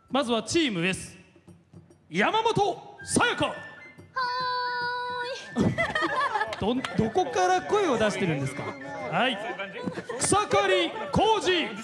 まずはチーム S 山本さやか。どこから声を出してるんですか。はい、草刈浩二。